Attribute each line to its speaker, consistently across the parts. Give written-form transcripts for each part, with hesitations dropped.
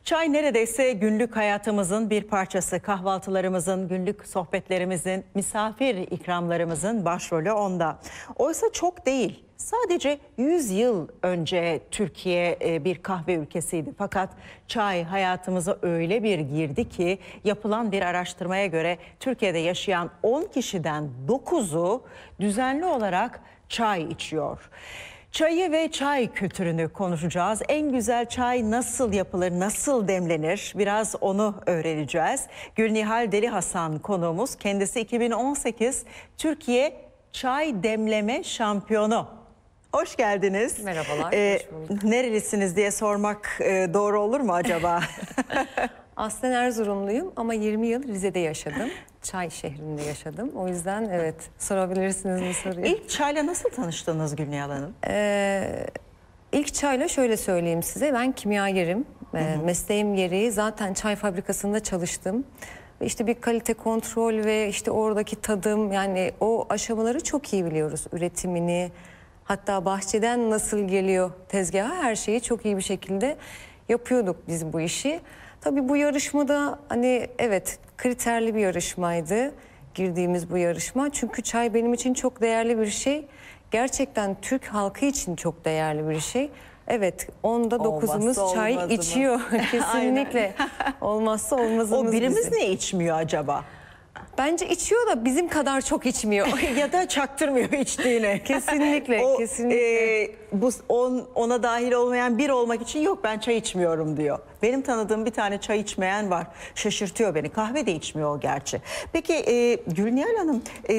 Speaker 1: Çay neredeyse günlük hayatımızın bir parçası. Kahvaltılarımızın, günlük sohbetlerimizin, misafir ikramlarımızın başrolü onda. Oysa çok değil. Sadece 100 yıl önce Türkiye bir kahve ülkesiydi. Fakat çay hayatımıza öyle bir girdi ki yapılan bir araştırmaya göre Türkiye'de yaşayan 10 kişiden 9'u düzenli olarak çay içiyor. Çayı ve çay kültürünü konuşacağız. En güzel çay nasıl yapılır, nasıl demlenir? Biraz onu öğreneceğiz. Gülnihal Deli Hasan konuğumuz. Kendisi 2018 Türkiye Çay Demleme Şampiyonu. Hoş geldiniz.
Speaker 2: Merhabalar. Hoş bulduk.
Speaker 1: Nerelisiniz diye sormak doğru olur mu acaba?
Speaker 2: Aslen Erzurumluyum ama 20 yıl Rize'de yaşadım. Çay şehrinde yaşadım. O yüzden evet sorabilirsiniz bu soruyu.
Speaker 1: İlk çayla nasıl tanıştınız Gülnihal Hanım?
Speaker 2: İlk çayla şöyle söyleyeyim size. Ben kimyagerim. Mesleğim gereği zaten çay fabrikasında çalıştım. İşte bir kalite kontrol ve işte oradaki tadım, yani o aşamaları çok iyi biliyoruz. Üretimini, hatta bahçeden nasıl geliyor tezgaha, her şeyi çok iyi bir şekilde yapıyorduk biz bu işi. Tabii bu yarışmada hani evet kriterli bir yarışmaydı girdiğimiz bu yarışma. Çünkü çay benim için çok değerli bir şey. Gerçekten Türk halkı için çok değerli bir şey. Evet, onda 9'umuz çay içiyor. Kesinlikle. Olmazsa olmazımız.
Speaker 1: O birimiz
Speaker 2: bizim.
Speaker 1: ne içmiyor acaba?
Speaker 2: Bence içiyor da bizim kadar çok içmiyor.
Speaker 1: Ya da çaktırmıyor içtiğini.
Speaker 2: Kesinlikle, kesinlikle.
Speaker 1: Ona dahil olmayan bir olmak için yok ben çay içmiyorum diyor. Benim tanıdığım bir tane çay içmeyen var. Şaşırtıyor beni. Kahve de içmiyor o gerçi. Peki Gülnihal Hanım,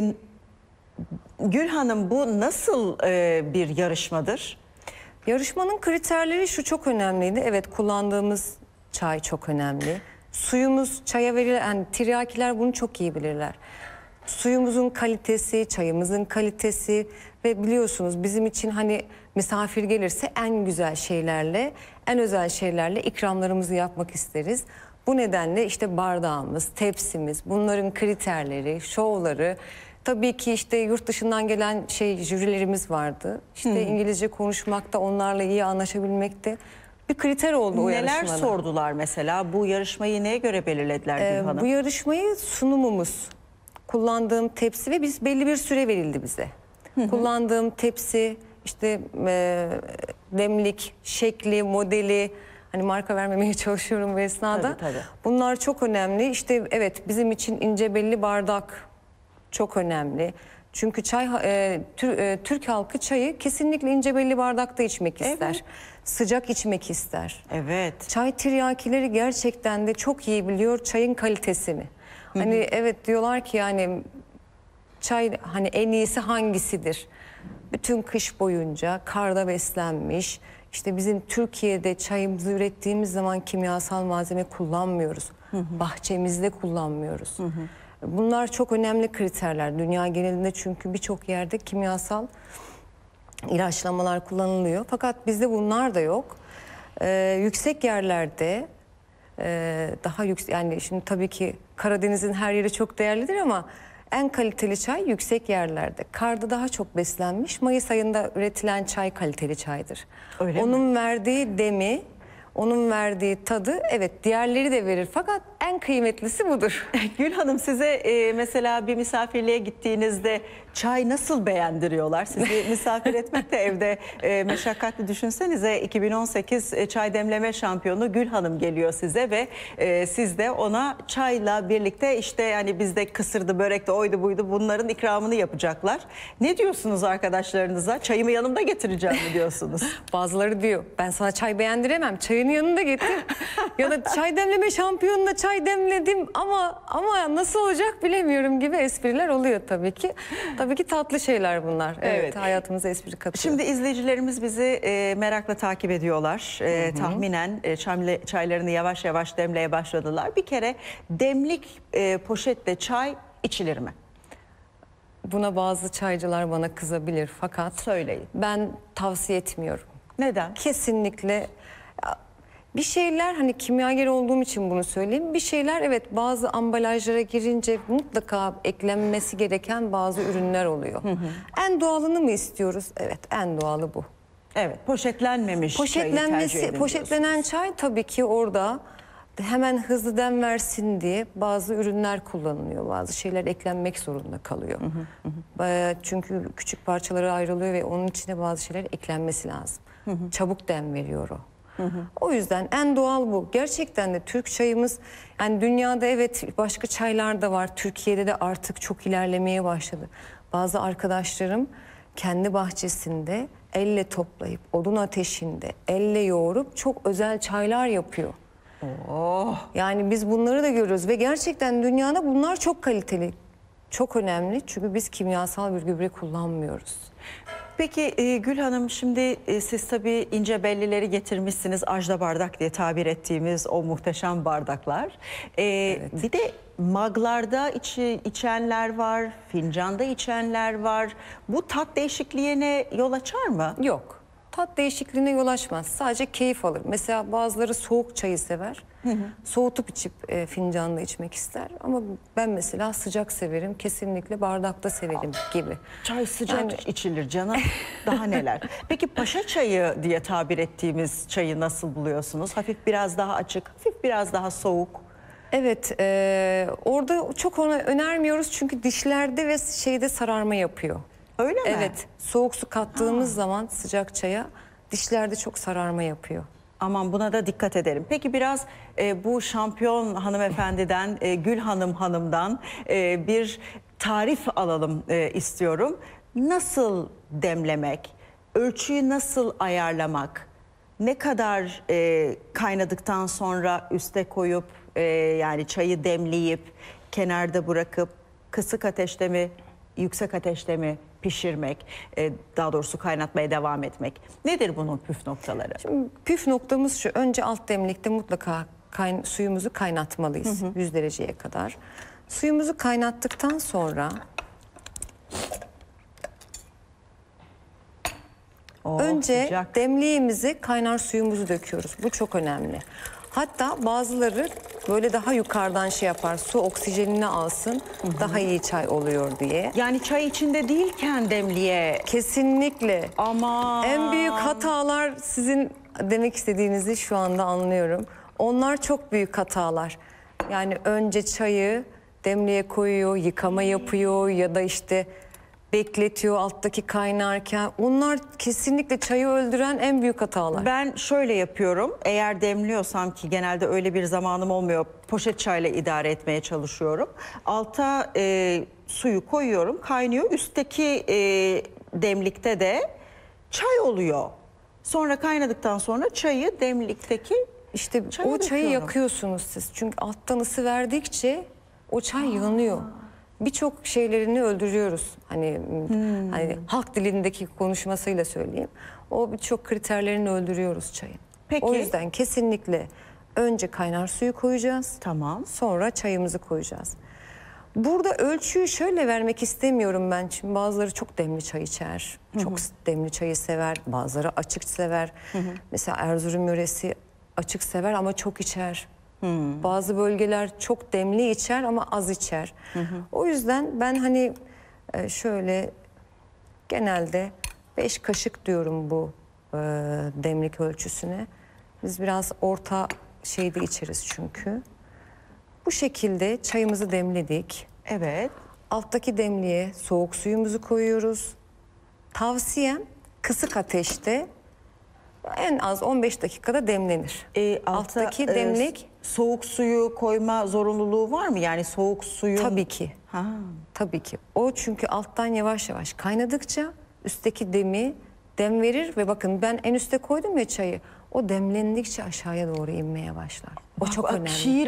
Speaker 1: Gül Hanım bu nasıl bir yarışmadır?
Speaker 2: Yarışmanın kriterleri şu çok önemliydi. Evet, kullandığımız çay çok önemli. Suyumuz çaya verilen, yani tiryakiler bunu çok iyi bilirler. Suyumuzun kalitesi, çayımızın kalitesi ve biliyorsunuz bizim için hani misafir gelirse en güzel şeylerle, en özel şeylerle ikramlarımızı yapmak isteriz. Bu nedenle işte bardağımız, tepsimiz, bunların kriterleri, şovları, tabii ki işte yurt dışından gelen jürilerimiz vardı. İşte İngilizce konuşmakta, onlarla iyi anlaşabilmekte bir kriter oldu o yarışmada.
Speaker 1: Neler sordular mesela? Bu yarışmayı neye göre belirlediler Gül Hanım?
Speaker 2: Bu yarışmayı sunumumuz, kullandığım tepsi ve biz belli bir süre verildi bize. Kullandığım tepsi, işte demlik, şekli, modeli, hani marka vermemeye çalışıyorum bu esnada.
Speaker 1: Tabii.
Speaker 2: Bunlar çok önemli. İşte evet, bizim için ince belli bardak çok önemli. Çünkü çay Türk halkı çayı kesinlikle ince belli bardakta içmek ister.
Speaker 1: Evet.
Speaker 2: Sıcak içmek ister.
Speaker 1: Evet.
Speaker 2: Çay tiryakileri gerçekten de çok iyi biliyor çayın kalitesini. Hani evet diyorlar ki yani çay hani en iyisi hangisidir? Bütün kış boyunca karda beslenmiş. İşte bizim Türkiye'de çayımızı ürettiğimiz zaman kimyasal malzeme kullanmıyoruz. Bahçemizde kullanmıyoruz. Bunlar çok önemli kriterler. Dünya genelinde çünkü birçok yerde kimyasal ilaçlamalar kullanılıyor. Fakat bizde bunlar da yok. Yüksek yerlerde daha yüksek, yani şimdi tabii ki Karadeniz'in her yeri çok değerlidir ama en kaliteli çay yüksek yerlerde. Karda daha çok beslenmiş. Mayıs ayında üretilen çay kaliteli çaydır.
Speaker 1: Öyle
Speaker 2: onun
Speaker 1: mi?
Speaker 2: verdiği demi, onun verdiği tadı evet diğerleri de verir. Fakat en kıymetlisi budur.
Speaker 1: Gül Hanım, size mesela bir misafirliğe gittiğinizde çay nasıl beğendiriyorlar? Sizi misafir etmek de evde meşakkatli, düşünsenize. 2018 çay demleme şampiyonu Gül Hanım geliyor size ve siz de ona çayla birlikte işte yani bizde kısırdı, börekti, oydu buydu, bunların ikramını yapacaklar. Ne diyorsunuz arkadaşlarınıza? Çayımı yanımda getireceğim mi diyorsunuz?
Speaker 2: Bazıları diyor ben sana çay beğendiremem, çayını yanında getir. Ya da çay demleme şampiyonuna çay demledim ama nasıl olacak bilemiyorum gibi espriler oluyor tabii ki. Tabii ki tatlı şeyler bunlar. Evet, hayatımıza espri katıyor.
Speaker 1: Şimdi izleyicilerimiz bizi merakla takip ediyorlar. Tahminen çaylarını yavaş yavaş demleye başladılar. Bir kere demlik poşetle çay içilir mi?
Speaker 2: Buna bazı çaycılar bana kızabilir fakat
Speaker 1: Söyleyin.
Speaker 2: ben tavsiye etmiyorum.
Speaker 1: Neden?
Speaker 2: Kesinlikle. Bir şeyler, hani kimyager olduğum için bunu söyleyeyim. Bir şeyler evet bazı ambalajlara girince mutlaka eklenmesi gereken bazı ürünler oluyor. En doğalını mı istiyoruz? Evet, en doğalı bu.
Speaker 1: Evet, poşetlenmemiş çayı tercih edin
Speaker 2: Poşetlenen
Speaker 1: diyorsunuz.
Speaker 2: çay tabii ki orada hemen hızlı dem versin diye bazı ürünler kullanılıyor. Bazı şeyler eklenmek zorunda kalıyor. Çünkü küçük parçalara ayrılıyor ve onun içine bazı şeyler eklenmesi lazım. Çabuk dem veriyor o. O yüzden en doğal bu. Gerçekten de Türk çayımız, yani dünyada evet başka çaylar da var. Türkiye'de de artık çok ilerlemeye başladı. Bazı arkadaşlarım kendi bahçesinde elle toplayıp odun ateşinde elle yoğurup çok özel çaylar yapıyor.
Speaker 1: Oh.
Speaker 2: Yani biz bunları da görüyoruz ve gerçekten dünyada bunlar çok kaliteli, çok önemli. Çünkü biz kimyasal bir gübre kullanmıyoruz.
Speaker 1: Peki Gül Hanım, şimdi siz tabii ince bellileri getirmişsiniz. Ajda bardak diye tabir ettiğimiz o muhteşem bardaklar. Bir de maglarda içenler var, fincanda içenler var. Bu tat değişikliğine yol açar mı?
Speaker 2: Yok. Tat değişikliğine yol açmaz. Sadece keyif alır. Mesela bazıları soğuk çayı sever. Soğutup içip fincanda içmek ister. Ama ben mesela sıcak severim. Kesinlikle bardakta severim gibi.
Speaker 1: Çay sıcak
Speaker 2: Yani-
Speaker 1: içilir canım. Daha neler. Peki paşa çayı diye tabir ettiğimiz çayı nasıl buluyorsunuz? Hafif biraz daha açık, hafif biraz daha soğuk.
Speaker 2: Evet, orada çok onu önermiyoruz çünkü dişlerde ve şeyde sararma yapıyor.
Speaker 1: Öyle mi?
Speaker 2: Evet, soğuk su kattığımız zaman sıcak çaya dişlerde çok sararma yapıyor.
Speaker 1: Aman, buna da dikkat edelim. Peki biraz bu şampiyon hanımefendiden, Gül Hanım'dan bir tarif alalım istiyorum. Nasıl demlemek, ölçüyü nasıl ayarlamak, ne kadar kaynadıktan sonra üste koyup yani çayı demleyip kenarda bırakıp kısık ateşte mi, yüksek ateşte mi pişirmek, daha doğrusu kaynatmaya devam etmek. Nedir bunun püf noktaları?
Speaker 2: Şimdi püf noktamız şu: önce alt demlikte mutlaka suyumuzu kaynatmalıyız 100 dereceye kadar. Suyumuzu kaynattıktan sonra önce
Speaker 1: Sıcak.
Speaker 2: demliğimize kaynar suyumuzu döküyoruz. Bu çok önemli. Hatta bazıları böyle daha yukarıdan şey yapar, su oksijenini alsın, daha iyi çay oluyor diye.
Speaker 1: Yani çay içinde değilken demliğe.
Speaker 2: Kesinlikle.
Speaker 1: Ama
Speaker 2: En büyük hatalar, sizin demek istediğinizi şu anda anlıyorum. Onlar çok büyük hatalar. Yani önce çayı demliğe koyuyor, yıkama yapıyor ya da işte bekletiyor alttaki kaynarken. Onlar kesinlikle çayı öldüren en büyük hatalar.
Speaker 1: ben şöyle yapıyorum. Eğer demliyorsam, ki genelde öyle bir zamanım olmuyor, poşet çayla idare etmeye çalışıyorum. Alta suyu koyuyorum, kaynıyor. Üstteki demlikte de çay oluyor. Sonra kaynadıktan sonra çayı demlikteki
Speaker 2: İşte
Speaker 1: çaya
Speaker 2: o çayı
Speaker 1: döküyorum.
Speaker 2: yakıyorsunuz siz. Çünkü alttan ısı verdikçe o çay yanıyor. Birçok şeylerini öldürüyoruz. Hani halk dilindeki konuşmasıyla söyleyeyim. O birçok kriterlerini öldürüyoruz çayın.
Speaker 1: Peki.
Speaker 2: O yüzden kesinlikle önce kaynar suyu koyacağız.
Speaker 1: Tamam.
Speaker 2: Sonra çayımızı koyacağız. Burada ölçüyü şöyle vermek istemiyorum ben. Şimdi bazıları çok demli çay içer. Çok demli çayı sever. Bazıları açık sever. Mesela Erzurum yöresi açık sever ama çok içer. Bazı bölgeler çok demli içer ama az içer. O yüzden ben hani şöyle genelde 5 kaşık diyorum bu demlik ölçüsüne. Biz biraz orta şeyde içeriz çünkü. Bu şekilde çayımızı demledik.
Speaker 1: Evet.
Speaker 2: Alttaki demliğe soğuk suyumuzu koyuyoruz. Tavsiyem kısık ateşte en az 15 dakikada demlenir. Alttaki demlik
Speaker 1: soğuk suyu koyma zorunluluğu var mı? Yani soğuk suyu
Speaker 2: tabii ki.
Speaker 1: Ha.
Speaker 2: Tabii ki. O çünkü alttan yavaş yavaş kaynadıkça üstteki dem verir ve bakın ben en üste koydum ya çayı. O demlendikçe aşağıya doğru inmeye başlar. O çok önemli.
Speaker 1: Şiir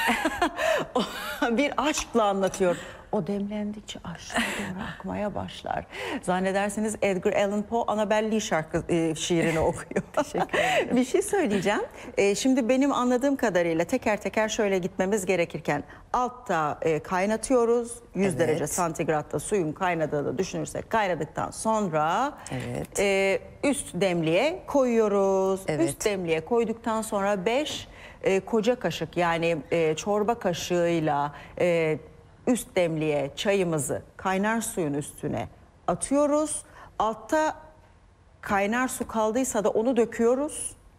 Speaker 1: bir aşkla anlatıyor. O demlendikçe aşağı doğru akmaya başlar. Zannedersiniz Edgar Allan Poe Annabel Lee şiirini okuyor. Teşekkür ederim. Bir şey söyleyeceğim. Şimdi benim anladığım kadarıyla teker teker şöyle gitmemiz gerekirken altta kaynatıyoruz. 100
Speaker 2: Evet.
Speaker 1: derece santigratta suyun kaynadığını düşünürsek, kaynadıktan sonra üst demliğe koyuyoruz.
Speaker 2: Evet.
Speaker 1: Üst demliğe koyduktan sonra 5 koca kaşık, yani çorba kaşığıyla üst demliğe çayımızı kaynar suyun üstüne atıyoruz. Altta kaynar su kaldıysa da onu döküyoruz.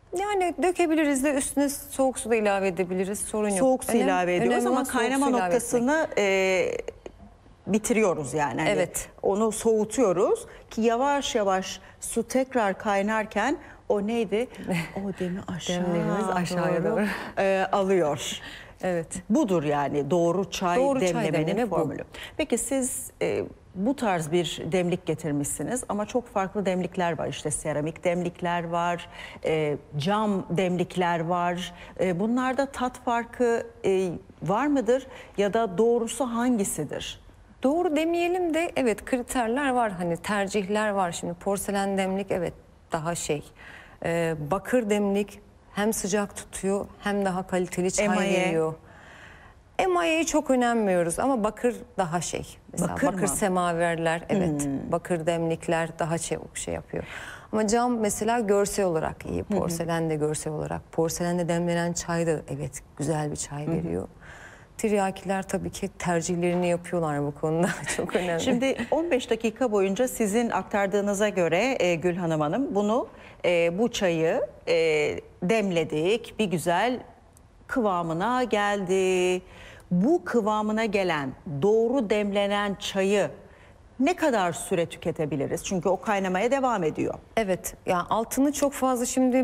Speaker 2: Yani dökebiliriz de üstüne soğuk su da ilave edebiliriz. Sorun yok.
Speaker 1: Soğuk su ilave ediyoruz
Speaker 2: önemli
Speaker 1: ama
Speaker 2: olan soğuk
Speaker 1: kaynama
Speaker 2: su ilave etmek.
Speaker 1: noktasını bitiriyoruz yani. Hani
Speaker 2: Evet.
Speaker 1: onu soğutuyoruz ki yavaş yavaş su tekrar kaynarken o neydi? O demi aşağı
Speaker 2: Demlerimiz aşağıya doğru.
Speaker 1: Alıyor.
Speaker 2: Evet.
Speaker 1: Budur yani doğru çay
Speaker 2: Doğru çay
Speaker 1: demlemenin
Speaker 2: demleme bu.
Speaker 1: formülü. Peki siz bu tarz bir demlik getirmişsiniz ama çok farklı demlikler var. İşte seramik demlikler var, cam demlikler var. Bunlarda tat farkı var mıdır ya da doğrusu hangisidir?
Speaker 2: Doğru demeyelim de evet kriterler var, hani tercihler var. Şimdi porselen demlik evet daha bakır demlik hem sıcak tutuyor hem daha kaliteli çay
Speaker 1: Emaye.
Speaker 2: veriyor. Emayeyi çok önemmiyoruz ama bakır daha mesela
Speaker 1: Bakır
Speaker 2: bakır
Speaker 1: mı?
Speaker 2: semaverler evet bakır demlikler daha yapıyor. Ama cam mesela görsel olarak iyi, porselen de görsel olarak. Porselende demlenen çay da evet güzel bir çay veriyor. Tiryakiler tabii ki tercihlerini yapıyorlar bu konuda. Çok önemli.
Speaker 1: Şimdi 15 dakika boyunca sizin aktardığınıza göre Gülhanım Hanım bu çayı demledik. Bir güzel kıvamına geldi. Bu kıvamına gelen doğru demlenen çayı ne kadar süre tüketebiliriz? Çünkü o kaynamaya devam ediyor.
Speaker 2: Evet, yani altını çok fazla şimdi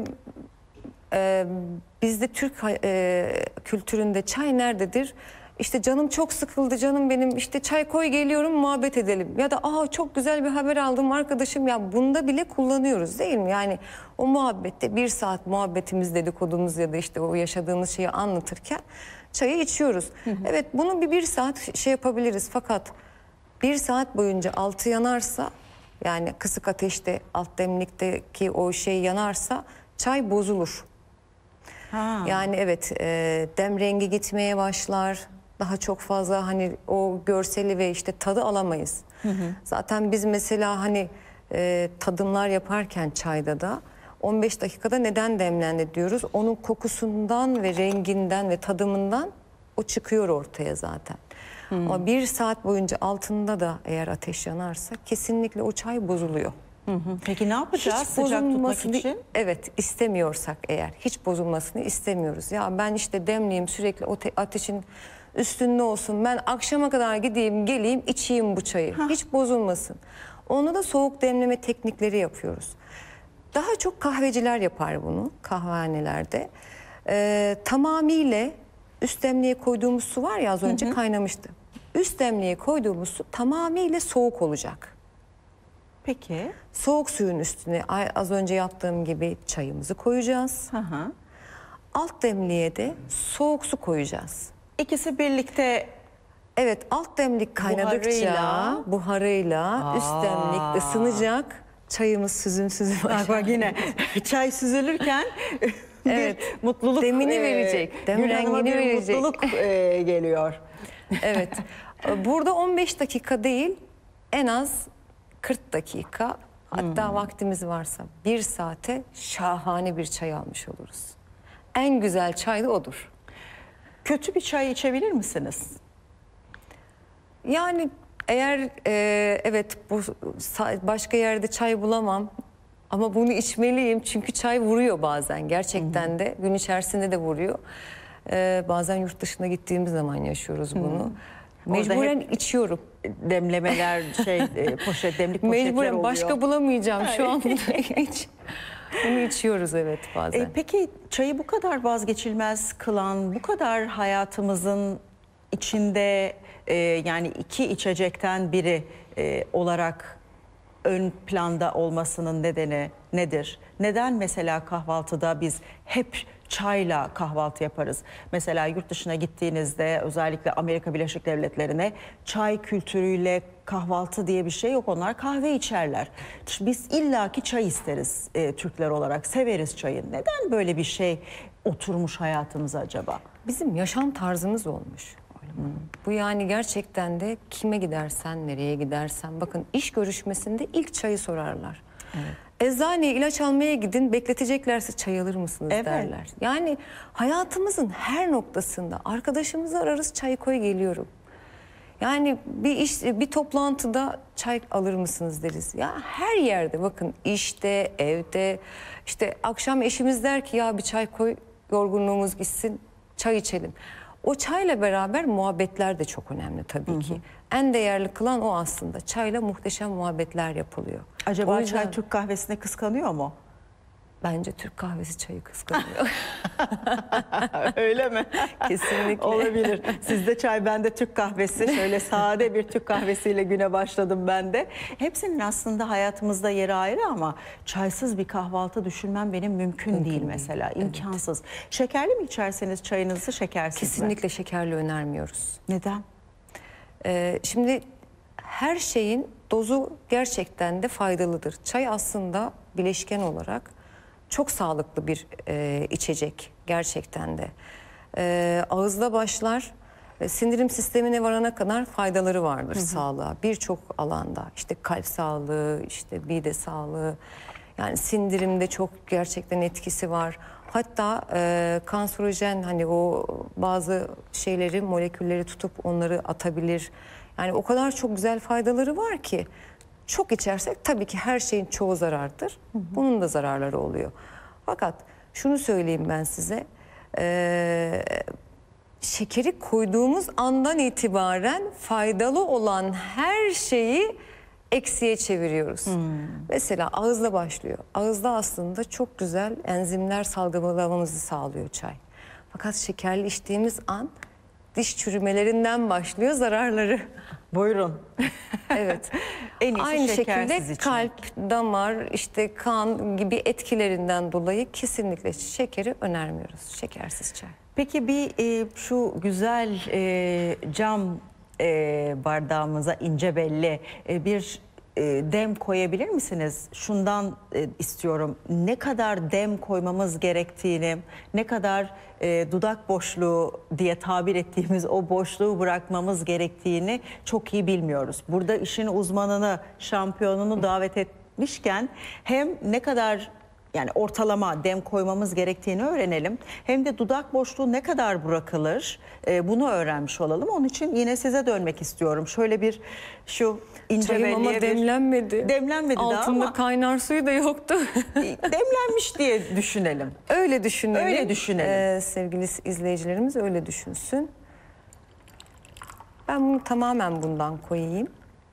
Speaker 2: bizde Türk kültüründe çay nerededir? İşte canım çok sıkıldı canım benim işte çay koy geliyorum muhabbet edelim. Ya da çok güzel bir haber aldım arkadaşım ya bunda bile kullanıyoruz değil mi? Yani o muhabbette 1 saat muhabbetimiz dedikodumuz ya da işte o yaşadığımız şeyi anlatırken çayı içiyoruz. Evet bunu bir saat yapabiliriz fakat 1 saat boyunca altı yanarsa yani kısık ateşte alt demlikteki o yanarsa çay bozulur. Yani evet dem rengi gitmeye başlar. Daha çok fazla hani o görseli ve işte tadı alamayız. Zaten biz mesela hani tadımlar yaparken çayda da 15 dakikada neden demlendi diyoruz. Onun kokusundan ve renginden ve tadımından o çıkıyor ortaya zaten. Ama 1 saat boyunca altında da eğer ateş yanarsa kesinlikle o çay bozuluyor.
Speaker 1: Peki ne yapacağız
Speaker 2: Hiç
Speaker 1: sıcak tutmak
Speaker 2: bozulmasını
Speaker 1: için?
Speaker 2: evet istemiyorsak eğer hiç bozulmasını istemiyoruz. Ya ben işte demleyeyim sürekli o ateşin üstünde olsun. Ben akşama kadar gideyim geleyim içeyim bu çayı. Hiç bozulmasın. Onda da soğuk demleme teknikleri yapıyoruz. Daha çok kahveciler yapar bunu kahvehanelerde. Tamamıyla üst demliğe koyduğumuz su var ya az önce kaynamıştı. Üst demliğe koyduğumuz su tamamıyla soğuk olacak.
Speaker 1: Peki.
Speaker 2: Soğuk suyun üstüne az önce yaptığım gibi çayımızı koyacağız. Alt demliğe de soğuk su koyacağız.
Speaker 1: İkisi birlikte
Speaker 2: Evet alt demlik kaynadıkça buharıyla üst demlik ısınacak. Çayımız süzüm
Speaker 1: bak yine çay süzülürken
Speaker 2: Evet,
Speaker 1: bir mutluluk
Speaker 2: demini verecek, dem
Speaker 1: Gülhanım'a
Speaker 2: rengini
Speaker 1: bir
Speaker 2: verecek.
Speaker 1: mutluluk geliyor.
Speaker 2: Evet. Burada 15 dakika değil en az 40 dakika hatta vaktimiz varsa 1 saate şahane bir çay almış oluruz. En güzel çay da odur.
Speaker 1: Kötü bir çay içebilir misiniz?
Speaker 2: Yani eğer evet başka yerde çay bulamam ama bunu içmeliyim çünkü çay vuruyor bazen gerçekten de gün içerisinde de vuruyor. Bazen yurt dışına gittiğimiz zaman yaşıyoruz bunu. Mecburen içiyorum.
Speaker 1: Demlemeler demlik poşetler
Speaker 2: Mecburen
Speaker 1: oluyor.
Speaker 2: başka bulamayacağım şu an. Bunu içiyoruz evet bazen.
Speaker 1: Peki çayı bu kadar vazgeçilmez kılan, bu kadar hayatımızın içinde yani 2 içecekten biri olarak ön planda olmasının nedeni nedir? Neden mesela kahvaltıda biz hep çayla kahvaltı yaparız? Mesela yurt dışına gittiğinizde özellikle Amerika Birleşik Devletleri'ne çay kültürüyle kahvaltı diye bir şey yok. Onlar kahve içerler. Biz illaki çay isteriz Türkler olarak. Severiz çayı. Neden böyle bir şey oturmuş hayatımıza acaba?
Speaker 2: Bizim yaşam tarzımız olmuş. Bu yani gerçekten de kime gidersen, nereye gidersen. Bakın iş görüşmesinde ilk çayı sorarlar. Evet. Eczaneye ilaç almaya gidin, bekleteceklerse çay alır mısınız derler. Yani hayatımızın her noktasında arkadaşımızı ararız, çay koy geliyorum. Yani bir toplantıda çay alır mısınız deriz. Ya her yerde, bakın, işte, evde, işte akşam eşimiz der ki ya bir çay koy, yorgunluğumuz gitsin, çay içelim. O çayla beraber muhabbetler de çok önemli tabii ki. En değerli kılan o aslında. Çayla muhteşem muhabbetler yapılıyor.
Speaker 1: Acaba
Speaker 2: O yüzden
Speaker 1: çay Türk kahvesine kıskanıyor mu?
Speaker 2: bence Türk kahvesi çayı kıskanıyor.
Speaker 1: Öyle mi?
Speaker 2: Kesinlikle.
Speaker 1: Olabilir. Sizde çay, bende Türk kahvesi. Şöyle sade bir Türk kahvesiyle güne başladım ben de. Hepsinin aslında hayatımızda yeri ayrı ama çaysız bir kahvaltı düşünmem benim mümkün değil mesela. İmkansız. Şekerli mi içerseniz çayınızı, şekersiz mi?
Speaker 2: Kesinlikle şekerli önermiyoruz.
Speaker 1: Neden?
Speaker 2: Şimdi her şeyin dozu gerçekten de faydalıdır. Çay aslında bileşken olarak çok sağlıklı bir içecek gerçekten de. Ağızda başlar, sindirim sistemine varana kadar faydaları vardır sağlığa. Birçok alanda, işte kalp sağlığı, işte mide sağlığı, yani sindirimde çok gerçekten etkisi var. Hatta kanserojen, hani o bazı şeyleri, molekülleri tutup onları atabilir. Yani o kadar çok güzel faydaları var ki çok içersek tabii ki her şeyin çoğu zarardır. Bunun da zararları oluyor. Fakat şunu söyleyeyim ben size. Şekeri koyduğumuz andan itibaren faydalı olan her şeyi eksiye çeviriyoruz. Mesela ağızla başlıyor. Ağızda aslında çok güzel enzimler salgılamamızı sağlıyor çay. Fakat şekerli içtiğimiz an diş çürümelerinden başlıyor zararları.
Speaker 1: Buyurun.
Speaker 2: Evet.
Speaker 1: En iyisi
Speaker 2: Aynı
Speaker 1: şekersiz
Speaker 2: şekilde
Speaker 1: içmek.
Speaker 2: kalp, damar, işte kan gibi etkilerinden dolayı kesinlikle şekeri önermiyoruz. Şekersiz çay.
Speaker 1: Peki bir şu güzel cam bardağımıza ince belli bir dem koyabilir misiniz? Şundan istiyorum. Ne kadar dem koymamız gerektiğini, ne kadar dudak boşluğu diye tabir ettiğimiz o boşluğu bırakmamız gerektiğini çok iyi bilmiyoruz. Burada işin uzmanını, şampiyonunu davet etmişken hem ne kadar, yani ortalama dem koymamız gerektiğini öğrenelim. Hem de dudak boşluğu ne kadar bırakılır bunu öğrenmiş olalım. Onun için yine size dönmek istiyorum. Şöyle bir şu ince
Speaker 2: Çayım ama
Speaker 1: belliye
Speaker 2: demlenmedi.
Speaker 1: Demlenmedi daha
Speaker 2: Altında
Speaker 1: ama
Speaker 2: kaynar suyu da yoktu.
Speaker 1: demlenmiş diye düşünelim.
Speaker 2: Öyle düşünelim.
Speaker 1: Öyle düşünelim.
Speaker 2: Sevgili izleyicilerimiz öyle düşünsün. Ben bunu tamamen bundan koyayım.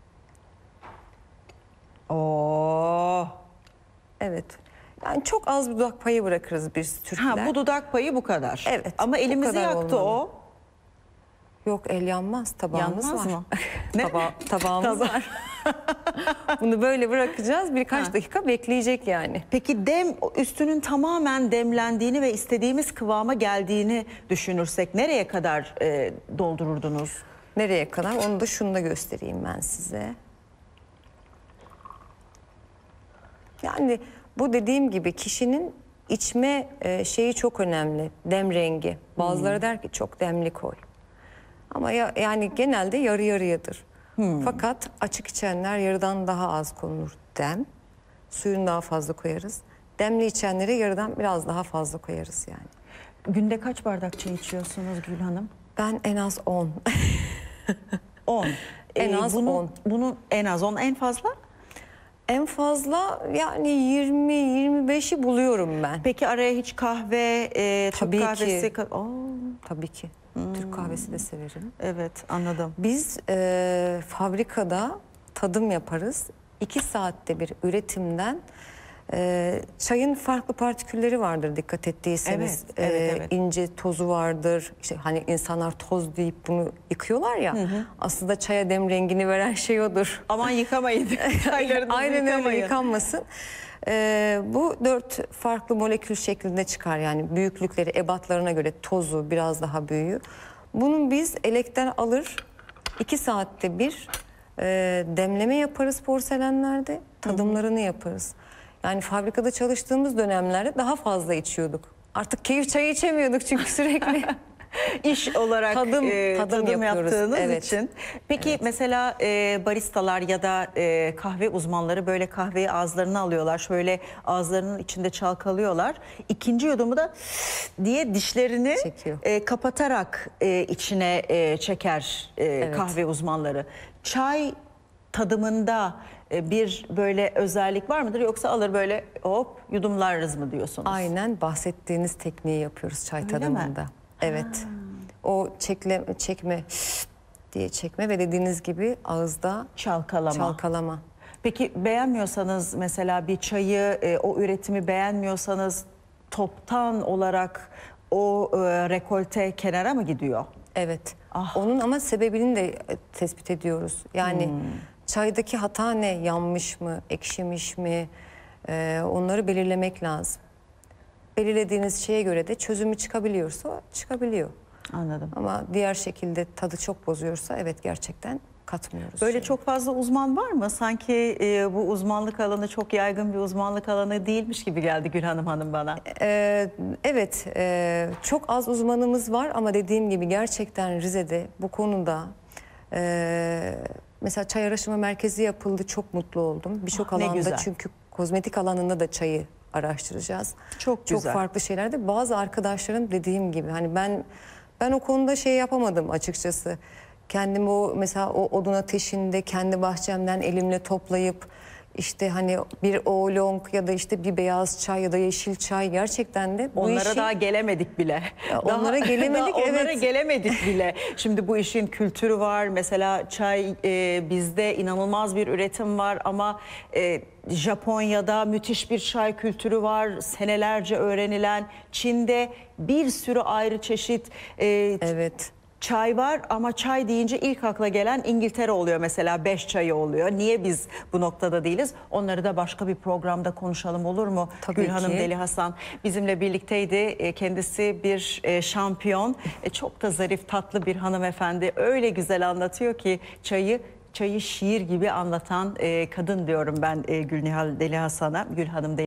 Speaker 1: Oo.
Speaker 2: Evet. Yani çok az bir dudak payı bırakırız biz Türkler.
Speaker 1: Ha, bu dudak payı bu kadar.
Speaker 2: Evet,
Speaker 1: Ama
Speaker 2: bu
Speaker 1: elimizi
Speaker 2: kadar
Speaker 1: yaktı
Speaker 2: olmalı.
Speaker 1: o.
Speaker 2: Yok, el yanmaz. Tabağımız
Speaker 1: Yanmaz
Speaker 2: var.
Speaker 1: mı? Ne?
Speaker 2: Tabağımız var. Bunu böyle bırakacağız. Birkaç dakika bekleyecek yani.
Speaker 1: Peki üstünün tamamen demlendiğini ve istediğimiz kıvama geldiğini düşünürsek nereye kadar doldururdunuz?
Speaker 2: Nereye kadar? Onu da şunu da göstereyim ben size. Yani bu dediğim gibi kişinin içme şeyi çok önemli. Dem rengi. Bazıları der ki çok demli koy. Ama yani genelde yarı yarıyadır. Fakat açık içenler yarıdan daha az konulur dem. Suyunu daha fazla koyarız. Demli içenlere yarıdan biraz daha fazla koyarız yani.
Speaker 1: Günde kaç bardak çay içiyorsunuz Gül Hanım?
Speaker 2: Ben en az 10.
Speaker 1: 10.
Speaker 2: En az 10.
Speaker 1: Bunu en az 10, en fazla?
Speaker 2: En fazla yani 20-25'i buluyorum ben.
Speaker 1: Peki araya hiç kahve,
Speaker 2: Tabii
Speaker 1: Türk kahvesi...
Speaker 2: ki.
Speaker 1: Oo,
Speaker 2: Tabii ki. Türk kahvesi de severim.
Speaker 1: evet, anladım.
Speaker 2: Biz fabrikada tadım yaparız. 2 saatte bir üretimden çayın farklı partikülleri vardır dikkat ettiyseniz.
Speaker 1: Evet.
Speaker 2: İnce tozu vardır. İşte hani insanlar toz deyip bunu yıkıyorlar ya. Aslında çaya dem rengini veren şey odur.
Speaker 1: Aman yıkamayın. Çaylarınızı
Speaker 2: Aynen öyle,
Speaker 1: yıkamayın.
Speaker 2: yıkanmasın. Bu 4 farklı molekül şeklinde çıkar, yani büyüklükleri ebatlarına göre tozu biraz daha büyüğü. Bunun biz elekten alır 2 saatte bir demleme yaparız porselenlerde, tadımlarını yaparız. Yani fabrikada çalıştığımız dönemlerde daha fazla içiyorduk. Artık keyif çayı içemiyorduk çünkü sürekli.
Speaker 1: İş olarak
Speaker 2: Tadım yapıyoruz,
Speaker 1: yaptığınız
Speaker 2: evet.
Speaker 1: için. Peki mesela baristalar ya da kahve uzmanları böyle kahveyi ağızlarına alıyorlar. Şöyle ağızlarının içinde çalkalıyorlar. İkinci yudumu da diye dişlerini
Speaker 2: Çekiyor.
Speaker 1: Kapatarak içine çeker kahve uzmanları. Çay tadımında bir böyle özellik var mıdır, yoksa alır böyle hop yudumlarız mı diyorsunuz?
Speaker 2: Aynen bahsettiğiniz tekniği yapıyoruz çay
Speaker 1: Öyle
Speaker 2: tadımında.
Speaker 1: mi?
Speaker 2: Evet. O çekme diye çekme ve dediğiniz gibi ağızda
Speaker 1: Çalkalama.
Speaker 2: çalkalama.
Speaker 1: Peki beğenmiyorsanız, mesela bir çayı, o üretimi beğenmiyorsanız toptan olarak o rekolte kenara mı gidiyor?
Speaker 2: Evet.
Speaker 1: Ah.
Speaker 2: Onun ama sebebini de tespit ediyoruz. Yani çaydaki hata ne? Yanmış mı? Ekşimiş mi? Onları belirlemek lazım. Belirlediğiniz şeye göre de çözümü çıkabiliyorsa çıkabiliyor.
Speaker 1: Anladım.
Speaker 2: Ama diğer şekilde tadı çok bozuyorsa evet gerçekten katmıyoruz.
Speaker 1: Böyle çok fazla uzman var mı? Sanki bu uzmanlık alanı çok yaygın bir uzmanlık alanı değilmiş gibi geldi Gülhanım Hanım bana.
Speaker 2: Evet, çok az uzmanımız var ama dediğim gibi gerçekten Rize'de bu konuda mesela çay araştırma merkezi yapıldı. Çok mutlu oldum. Birçok
Speaker 1: ne
Speaker 2: alanda,
Speaker 1: güzel.
Speaker 2: çünkü kozmetik alanında da çayı araştıracağız.
Speaker 1: Çok güzel.
Speaker 2: farklı şeylerde. Bazı arkadaşlarım dediğim gibi hani ben o konuda şey yapamadım açıkçası. Kendimi mesela o odun ateşinde kendi bahçemden elimle toplayıp işte hani bir oolong ya da işte bir beyaz çay ya da yeşil çay, gerçekten de bu
Speaker 1: Onlara
Speaker 2: işi
Speaker 1: daha gelemedik bile.
Speaker 2: onlara gelemedik,
Speaker 1: daha onlara
Speaker 2: evet.
Speaker 1: gelemedik bile. Şimdi bu işin kültürü var. Mesela çay, bizde inanılmaz bir üretim var ama Japonya'da müthiş bir çay kültürü var. Senelerce öğrenilen. Çin'de bir sürü ayrı çeşit
Speaker 2: Evet.
Speaker 1: çay var ama çay deyince ilk akla gelen İngiltere oluyor mesela, 5 çayı oluyor. Niye biz bu noktada değiliz? Onları da başka bir programda konuşalım, olur mu?
Speaker 2: Tabii
Speaker 1: Gülhanım
Speaker 2: ki.
Speaker 1: Deli Hasan bizimle birlikteydi. Kendisi bir şampiyon. Çok da zarif, tatlı bir hanımefendi. Öyle güzel anlatıyor ki çayı şiir gibi anlatan kadın diyorum ben Gülnihal Deli Hasan'a. Gülhanım Deli